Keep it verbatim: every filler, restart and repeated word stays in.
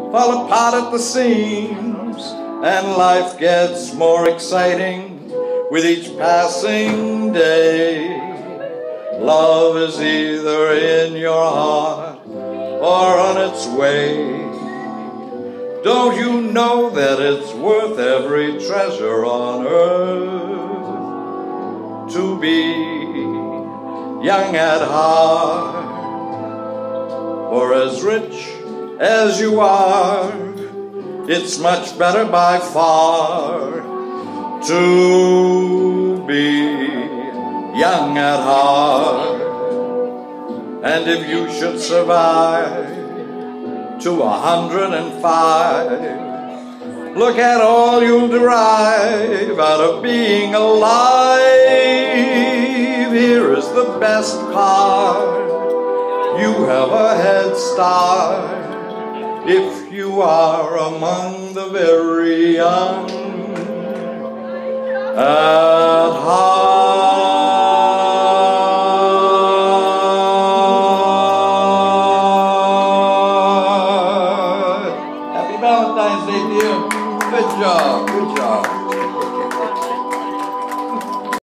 fall apart at the seams, and life gets more exciting with each passing day. Love is either in your heart or on its way. Don't you know that it's worth every treasure on earth to be young at heart? For as rich as you are, it's much better by far to be young at heart. And if you should survive to a hundred and five, look at all you'll derive out of being alive. Here is the best part: you have a head start if you are among the very young at heart. Happy Valentine's Day to you. Good job, good job.